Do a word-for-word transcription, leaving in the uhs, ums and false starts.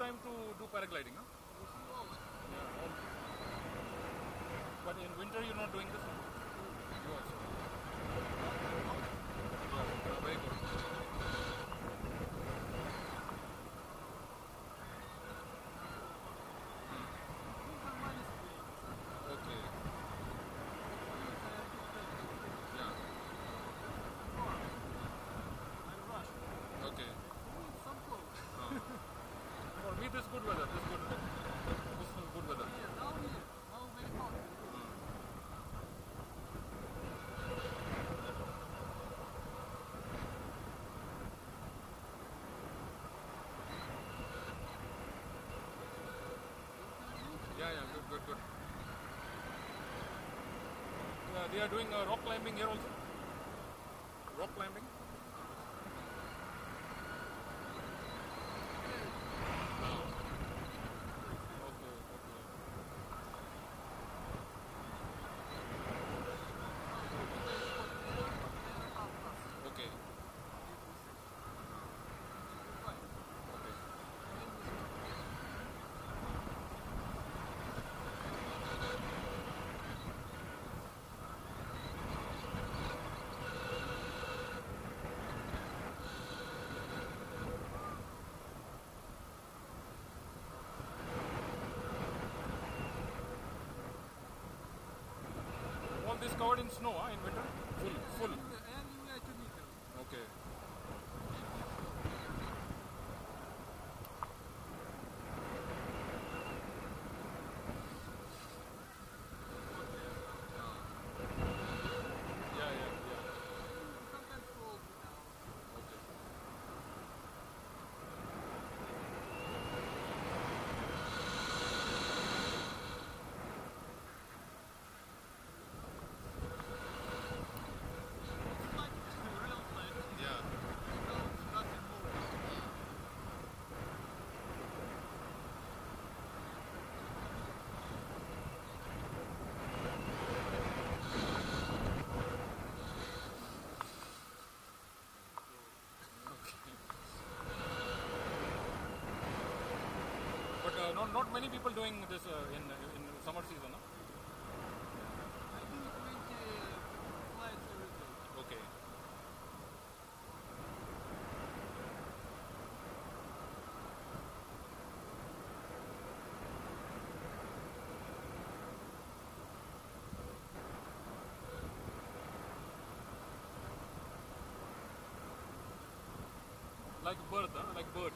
time to do paragliding, huh? Yeah. But in winter you're not doing this? Huh? You also. Yeah, very good. Okay. Yeah. Okay. Uh, for me this is good weather. This is good. This is good weather. Yeah, yeah, good, good, good. Yeah, they are doing uh, rock climbing here also. Rock climbing. Okay, okay. Okay. Okay. All this covered in snow, huh, in winter? Full, full. Okay. Yeah, yeah, yeah. Okay. Yeah. But uh, not not many people doing this uh, in in summer season, huh? Okay. Like bird, huh? Like bird.